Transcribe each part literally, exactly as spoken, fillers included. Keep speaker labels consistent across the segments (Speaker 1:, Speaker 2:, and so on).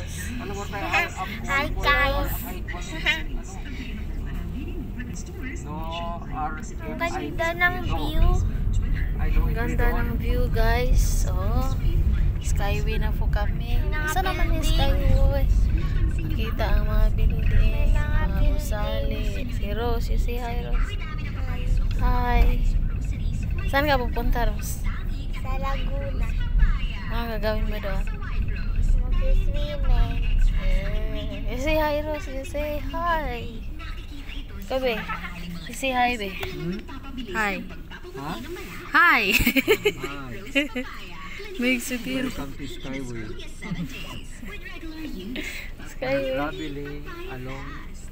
Speaker 1: Hi guys. Ang ganda ng view.
Speaker 2: Ang ganda ng view, guys. Oh, skyway na po kami. Saan naman yung skyway? Nakita ang mga building, mga gusali. Si Rose, you say hi, Rose. Hi. Saan ka pupunta, Rose?
Speaker 1: Sa Laguna.
Speaker 2: Ano gagawin mo doon?
Speaker 1: Mag-swimming.
Speaker 2: Eh, you say hi, Rose. You say hi. Kabe, you say hi, be. Hi.
Speaker 3: Huh?
Speaker 2: Hi.
Speaker 3: Hi.
Speaker 2: Makes it beautiful.
Speaker 3: Welcome to Skyway.
Speaker 2: Skyway.
Speaker 3: Traveling along.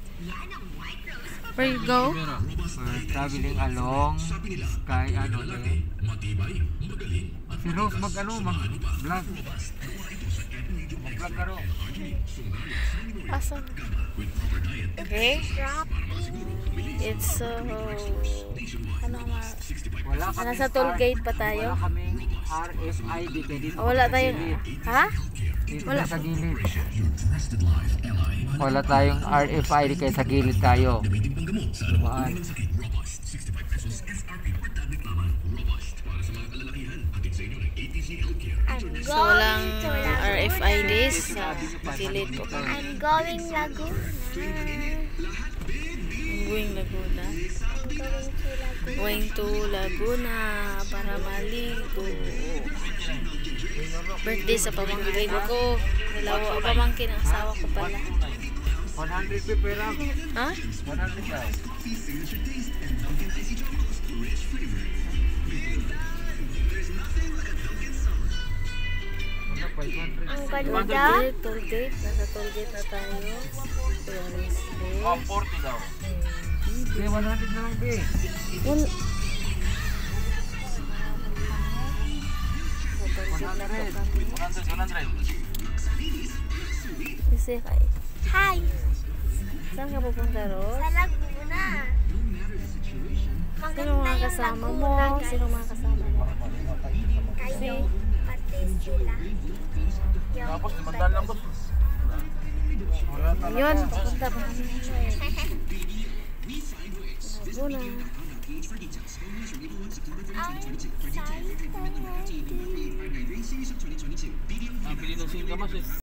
Speaker 2: Where you go?
Speaker 3: Uh, traveling along Sky ano eh. Si Rose mag ano mag vlog. Mag vlog ka ro.
Speaker 2: Awesome. Okay. It's so ano ma
Speaker 3: Wala kami.
Speaker 2: nasa toll gate pa tayo.
Speaker 3: Wala kaming R F I D kaya dito.
Speaker 2: Oh, wala tayong ha?
Speaker 3: Dito
Speaker 2: Wala
Speaker 3: sa gilid. Wala tayong R F I D kaya sa gilid tayo. Dumaan.
Speaker 2: So walang R F I Ds sa gilid po kami.
Speaker 1: I'm going Laguna.
Speaker 2: Going Laguna. Going to Laguna para maligo. Birthday sa pamangkin ko. Dalawa pamangkin ang asawa ko pala.
Speaker 3: one hundred pe pera.
Speaker 2: Ha?
Speaker 3: one hundred daw.
Speaker 1: Ang ganda.
Speaker 2: Toll gate. Nasa toll gate na tayo. Wednesday.
Speaker 3: Oh, forty daw. Be, one hundred na lang, be.
Speaker 2: One.
Speaker 3: one hundred. one hundred.
Speaker 2: Kasi kay.
Speaker 1: Hi.
Speaker 2: Saan ka pupunta, Ros?
Speaker 1: Sa Laguna.
Speaker 2: Sino mga kasama mo? Sino mga kasama mo?
Speaker 1: Kayo. Pati sila.
Speaker 3: Tapos, limandaan lang, boss.
Speaker 2: Ayun, pupunta pa kami. Laguna.
Speaker 1: I'm excited.
Speaker 3: Ang pili ng singkamas eh.